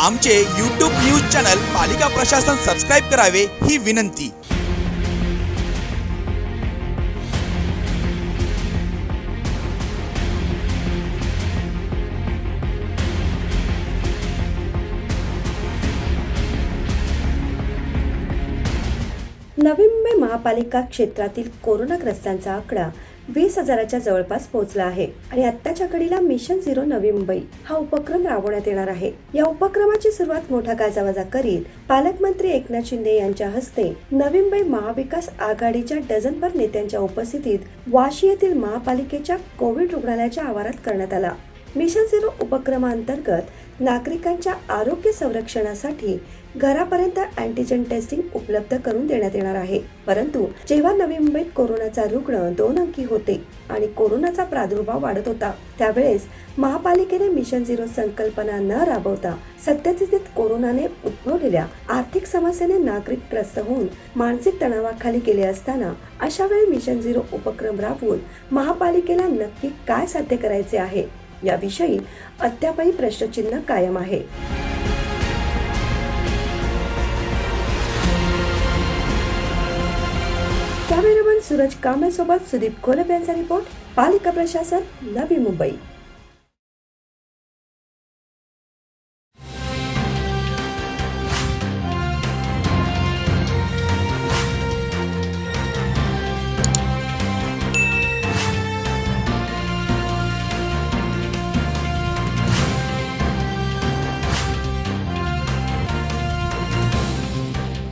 आमचे YouTube news channel पालिका प्रशासन सबस्क्राइब करावे ही विनंती। नवी मुंबई महापालिका क्षेत्रातील कोरोनाग्रस्तांचा आकडा 20,000च्या जवळपास पोहोचला आहे आणि आत्ताच्या घडीला मिशन झिरो नवी मुंबई हा उपक्रम राबवण्यात येणार आहे। या उपक्रमाची सुरुवात मोठा गाजावाजा करीत पालकमंत्री एकनाथ शिंदे यांच्या हस्ते नवी मुंबई महाविकास आघाडीच्या डझनभर नेत्यांच्या उपस्थितीत वाशी येथील महापालिकेच्या कोविड रुग्णालयाच्या आवारात करण्यात आला। मिशन झिरो उपक्रमांतर्गत नागरिकांच्या आरोग्य संरक्षणासाठी घरापर्यंत अँटीजन टेस्टिंग उपलब्ध करून देण्यात येणार आहे। परंतु जेव्हा नवी मुंबईत कोरोनाचा रुग्ण 2 अंकी होते आणि कोरोनाचा प्रादुर्भाव वाढत होता, त्यावेळेस महापालिकेने मिशन झिरो संकल्पना न राबवता सद्यस्थितीत कोरोनाने उद्भवलेल्या आर्थिक समस्येने नागरिक त्रस्त होऊन मानसिक तणावाखाली गेले असताना अशा वेळी मिशन झिरो उपक्रम राबवून महापालिकेला नक्की काय साध्य करायचे आहे याविषयी अद्यापही प्रश्नचिन्ह कायम आहे। कॅमेरामन सूरज कांबळे सोबत सुदीप कोलप यांचा रिपोर्ट, पालिका प्रशासन, नवी मुंबई।